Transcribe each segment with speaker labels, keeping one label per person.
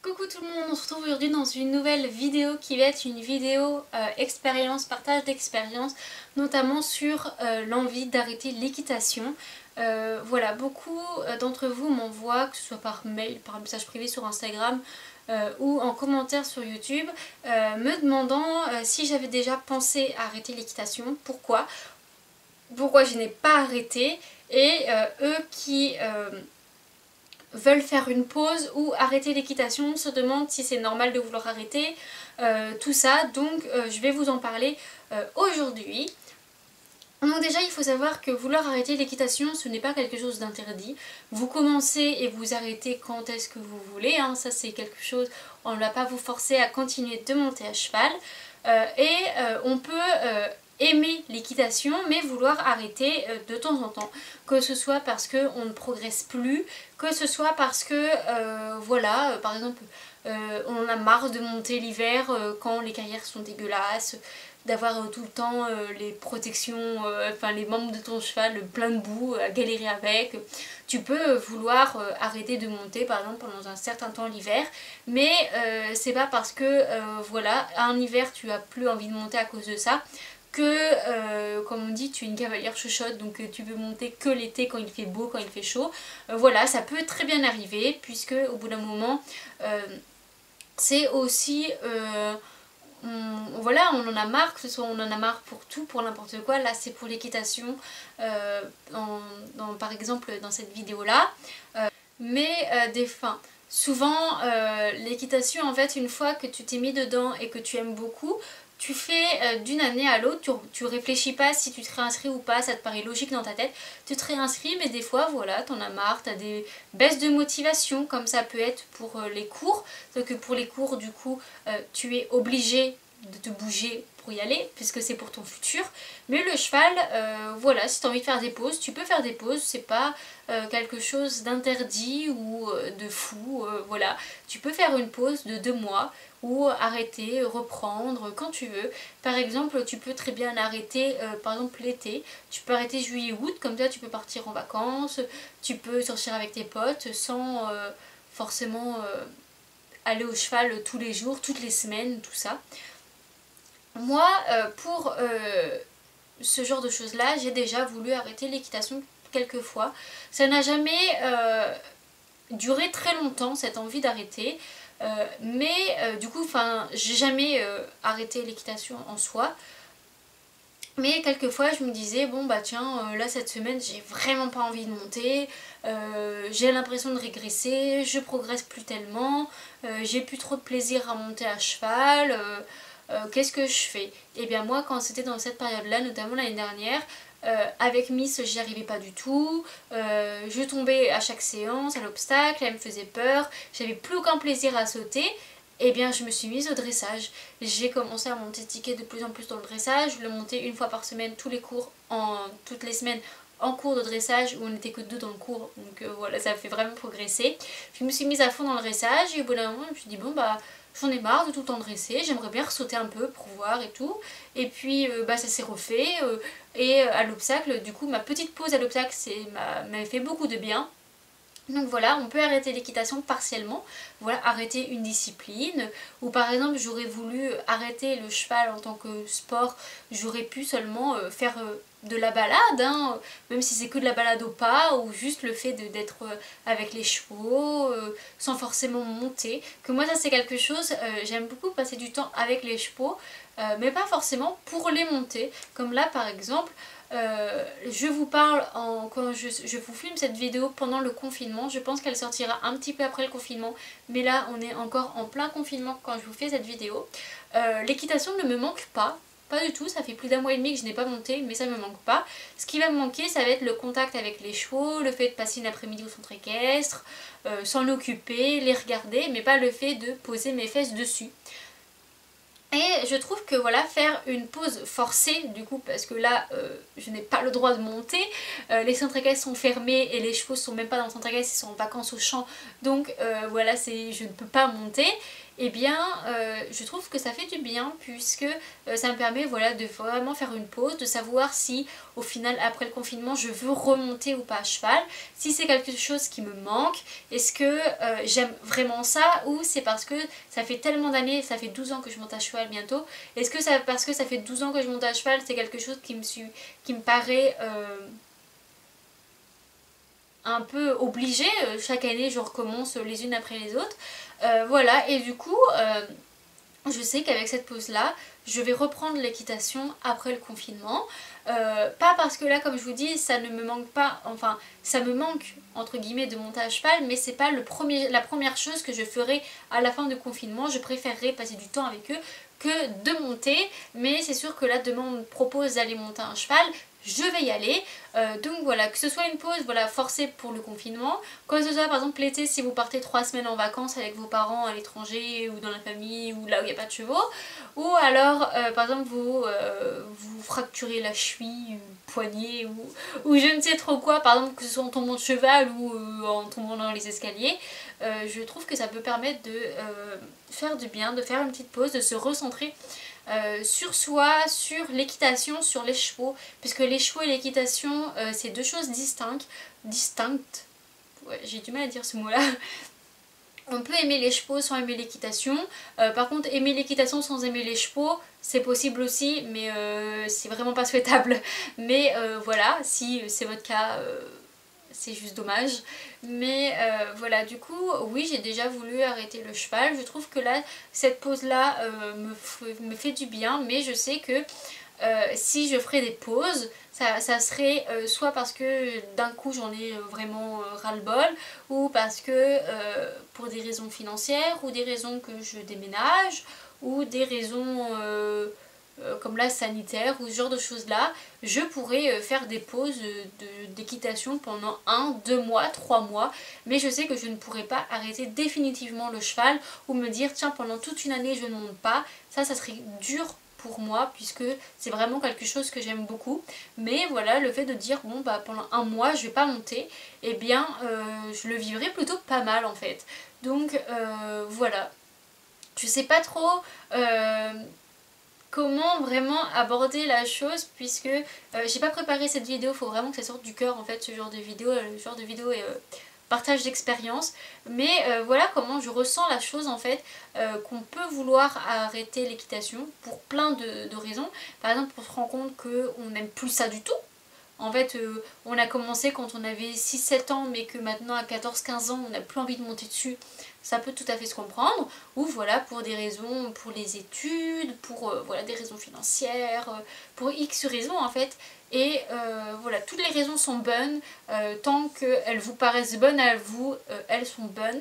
Speaker 1: Coucou tout le monde, on se retrouve aujourd'hui dans une nouvelle vidéo qui va être une vidéo expérience, partage d'expérience, notamment sur l'envie d'arrêter l'équitation. Voilà, beaucoup d'entre vous m'envoient, que ce soit par mail, par message privé sur Instagram ou en commentaire sur YouTube, me demandant si j'avais déjà pensé à arrêter l'équitation, pourquoi je n'ai pas arrêté, et eux qui veulent faire une pause ou arrêter l'équitation, se demandent si c'est normal de vouloir arrêter, tout ça. Donc je vais vous en parler aujourd'hui. Donc déjà il faut savoir que vouloir arrêter l'équitation, ce n'est pas quelque chose d'interdit. Vous commencez et vous arrêtez quand est-ce que vous voulez, hein. Ça c'est quelque chose, on ne va pas vous forcer à continuer de monter à cheval. On peut aimer l'équitation mais vouloir arrêter de temps en temps, que ce soit parce qu'on ne progresse plus, que ce soit parce que voilà, par exemple on en a marre de monter l'hiver quand les carrières sont dégueulasses, d'avoir tout le temps les protections, enfin les membres de ton cheval plein de boue, à galérer avec. Tu peux vouloir arrêter de monter par exemple pendant un certain temps l'hiver, mais c'est pas parce que voilà, un hiver tu as plus envie de monter à cause de ça que, comme on dit, tu es une cavalière chuchote, donc tu veux monter que l'été quand il fait beau, quand il fait chaud. Voilà, ça peut très bien arriver, puisque au bout d'un moment, c'est aussi... voilà, on en a marre, que ce soit on en a marre pour tout, pour n'importe quoi. Là c'est pour l'équitation, par exemple dans cette vidéo là, mais des fins. Souvent l'équitation, en fait, une fois que tu t'es mis dedans et que tu aimes beaucoup, tu fais d'une année à l'autre, tu réfléchis pas si tu te réinscris ou pas, ça te paraît logique dans ta tête, tu te réinscris, mais des fois voilà, t'en as marre, t'as des baisses de motivation, comme ça peut être pour les cours. Donc pour les cours du coup tu es obligé de te bouger pour y aller, puisque c'est pour ton futur. Mais le cheval, voilà, si tu as envie de faire des pauses, tu peux faire des pauses, c'est pas quelque chose d'interdit ou de fou, voilà. Tu peux faire une pause de 2 mois, ou arrêter, reprendre quand tu veux. Par exemple, tu peux très bien arrêter, par exemple l'été, tu peux arrêter juillet-août, comme ça tu peux partir en vacances, tu peux sortir avec tes potes sans forcément aller au cheval tous les jours, toutes les semaines, tout ça. Moi, pour ce genre de choses là, j'ai déjà voulu arrêter l'équitation quelques fois. Ça n'a jamais duré très longtemps, cette envie d'arrêter. Mais du coup, j'ai jamais arrêté l'équitation en soi. Mais quelquefois je me disais, bon bah tiens, là cette semaine j'ai vraiment pas envie de monter, j'ai l'impression de régresser, je progresse plus tellement, j'ai plus trop de plaisir à monter à cheval, qu'est-ce que je fais? Et bien moi, quand c'était dans cette période là, notamment l'année dernière, avec Miss j'y arrivais pas du tout, je tombais à chaque séance, à l'obstacle, elle me faisait peur, j'avais plus aucun plaisir à sauter. Et bien je me suis mise au dressage. J'ai commencé à monter ticket de plus en plus dans le dressage, je le montais une fois par semaine, tous les cours, toutes les semaines en cours de dressage, où on n'était que 2 dans le cours, donc voilà, ça a fait vraiment progresser. Je me suis mise à fond dans le dressage et au bout d'un moment je me suis dit bon bah j'en ai marre de tout le temps dresser, j'aimerais bien sauter un peu pour voir et tout. Et puis bah ça s'est refait, et à l'obstacle, du coup ma petite pause à l'obstacle m'a fait beaucoup de bien. Donc voilà, on peut arrêter l'équitation partiellement, voilà, arrêter une discipline, ou par exemple j'aurais voulu arrêter le cheval en tant que sport, j'aurais pu seulement faire de la balade, hein, même si c'est que de la balade au pas, ou juste le fait d'être avec les chevaux, sans forcément monter, que moi ça c'est quelque chose, j'aime beaucoup passer du temps avec les chevaux, mais pas forcément pour les monter, comme là par exemple. Je vous parle quand je vous filme cette vidéo pendant le confinement. Je pense qu'elle sortira un petit peu après le confinement, mais là on est encore en plein confinement quand je vous fais cette vidéo. L'équitation ne me manque pas du tout, ça fait plus d'1 mois et demi que je n'ai pas monté, mais ça me manque pas. Ce qui va me manquer, ça va être le contact avec les chevaux, le fait de passer une après-midi au centre équestre, s'en occuper, les regarder, mais pas le fait de poser mes fesses dessus. Et je trouve que voilà, faire une pause forcée du coup, parce que là je n'ai pas le droit de monter, les centres équestres sont fermés et les chevaux sont même pas dans le centre équestre, ils sont en vacances au champ, donc voilà, je ne peux pas monter. eh bien je trouve que ça fait du bien, puisque ça me permet voilà, de vraiment faire une pause, de savoir si au final après le confinement je veux remonter ou pas à cheval, si c'est quelque chose qui me manque, est-ce que j'aime vraiment ça, ou c'est parce que ça fait tellement d'années, ça fait 12 ans que je monte à cheval bientôt, est-ce que ça, parce que ça fait 12 ans que je monte à cheval, c'est quelque chose qui me paraît un peu obligé, chaque année je recommence les unes après les autres, voilà, et du coup je sais qu'avec cette pause là je vais reprendre l'équitation après le confinement, pas parce que là comme je vous dis ça ne me manque pas, enfin ça me manque entre guillemets de monter à cheval, mais c'est pas la première chose que je ferai à la fin du confinement. Je préférerais passer du temps avec eux que de monter, mais c'est sûr que là demain on me propose d'aller monter un cheval, je vais y aller, donc voilà, que ce soit une pause voilà, forcée pour le confinement, que ce soit par exemple l'été si vous partez 3 semaines en vacances avec vos parents à l'étranger ou dans la famille ou là où il n'y a pas de chevaux, ou alors par exemple vous fracturez la cheville, poignet ou je ne sais trop quoi, par exemple que ce soit en tombant de cheval ou en tombant dans les escaliers, je trouve que ça peut permettre de faire du bien, de faire une petite pause, de se recentrer sur soi, sur l'équitation, sur les chevaux, puisque les chevaux et l'équitation c'est deux choses distinctes. Ouais, j'ai du mal à dire ce mot là. On peut aimer les chevaux sans aimer l'équitation, par contre aimer l'équitation sans aimer les chevaux c'est possible aussi, mais c'est vraiment pas souhaitable, mais voilà, si c'est votre cas c'est juste dommage, mais voilà, du coup oui j'ai déjà voulu arrêter le cheval, je trouve que là cette pause là me fait du bien, mais je sais que si je ferais des pauses, ça serait soit parce que d'un coup j'en ai vraiment ras-le-bol, ou parce que pour des raisons financières, ou des raisons que je déménage, ou des raisons comme là sanitaires, ou ce genre de choses là, je pourrais faire des pauses d'équitation pendant 1, 2 mois, 3 mois, mais je sais que je ne pourrais pas arrêter définitivement le cheval, ou me dire tiens pendant toute une année je ne monte pas, ça serait dur pour moi, puisque c'est vraiment quelque chose que j'aime beaucoup, mais voilà, le fait de dire bon bah pendant 1 mois je vais pas monter, eh bien je le vivrai plutôt pas mal en fait, donc voilà, je sais pas trop comment vraiment aborder la chose, puisque j'ai pas préparé cette vidéo, faut vraiment que ça sorte du cœur en fait, ce genre de vidéo, le genre de vidéo est partage d'expérience, mais voilà comment je ressens la chose en fait, qu'on peut vouloir arrêter l'équitation pour plein de raisons. Par exemple, on se rend compte qu'on n'aime plus ça du tout. En fait, on a commencé quand on avait 6-7 ans, mais que maintenant à 14-15 ans, on n'a plus envie de monter dessus. Ça peut tout à fait se comprendre. Ou voilà, pour des raisons, pour les études, pour voilà, des raisons financières, pour X raisons en fait. Et voilà, toutes les raisons sont bonnes, tant qu'elles vous paraissent bonnes à vous, elles sont bonnes.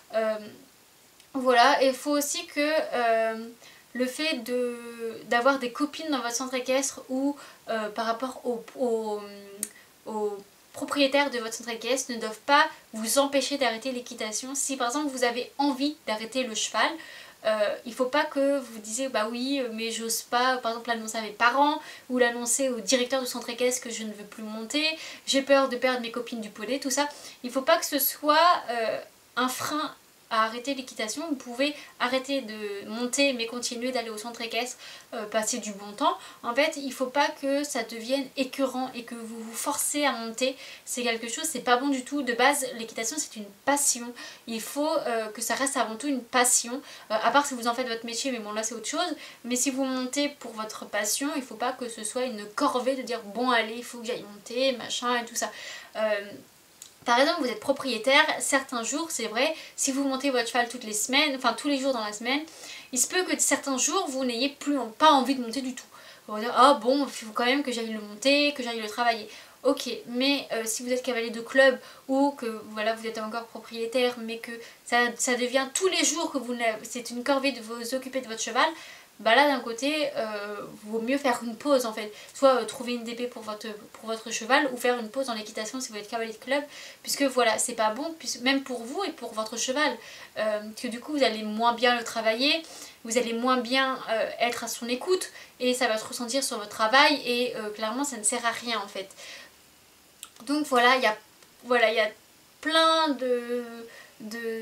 Speaker 1: Voilà, et il faut aussi que le fait d'avoir des copines dans votre centre équestre, ou par rapport aux propriétaires de votre centre équestre, ne doivent pas vous empêcher d'arrêter l'équitation. Si par exemple vous avez envie d'arrêter le cheval, il ne faut pas que vous disiez bah oui mais j'ose pas par exemple l'annoncer à mes parents, ou l'annoncer au directeur du centre équestre que je ne veux plus monter, j'ai peur de perdre mes copines du poney, tout ça. Il ne faut pas que ce soit un frein à arrêter l'équitation. Vous pouvez arrêter de monter mais continuer d'aller au centre équestre, passer du bon temps. En fait il ne faut pas que ça devienne écœurant et que vous vous forcez à monter, c'est quelque chose, c'est pas bon du tout. De base l'équitation c'est une passion, il faut que ça reste avant tout une passion, à part si vous en faites votre métier, mais bon là c'est autre chose, mais si vous montez pour votre passion, il ne faut pas que ce soit une corvée de dire bon allez il faut que j'aille monter machin et tout ça. Par exemple, vous êtes propriétaire, certains jours, c'est vrai, si vous montez votre cheval toutes les semaines, enfin tous les jours dans la semaine, il se peut que certains jours, vous n'ayez pas envie de monter du tout. Vous allez dire, ah bon, il faut quand même que j'aille le monter, que j'aille le travailler. Ok, mais si vous êtes cavalier de club, ou que voilà, vous êtes encore propriétaire, mais que ça devient tous les jours que c'est une corvée de vous occuper de votre cheval, bah là d'un côté vaut mieux faire une pause en fait, soit trouver une DP pour votre cheval, ou faire une pause dans l'équitation si vous êtes cavalier de club, puisque voilà c'est pas bon, même pour vous et pour votre cheval, que du coup vous allez moins bien le travailler, vous allez moins bien être à son écoute, et ça va se ressentir sur votre travail, et clairement ça ne sert à rien en fait. Donc voilà, il y a plein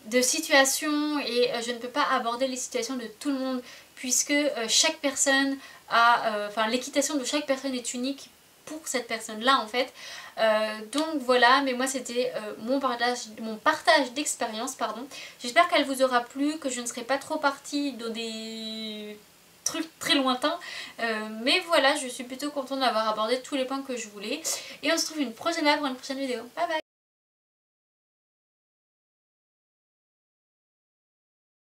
Speaker 1: de situations et je ne peux pas aborder les situations de tout le monde puisque chaque personne a, enfin l'équitation de chaque personne est unique pour cette personne là en fait. Donc voilà, mais moi c'était mon partage d'expérience, pardon. J'espère qu'elle vous aura plu, que je ne serai pas trop partie dans des trucs très lointains, mais voilà, je suis plutôt contente d'avoir abordé tous les points que je voulais et on se retrouve une prochaine fois pour une prochaine vidéo. Bye bye.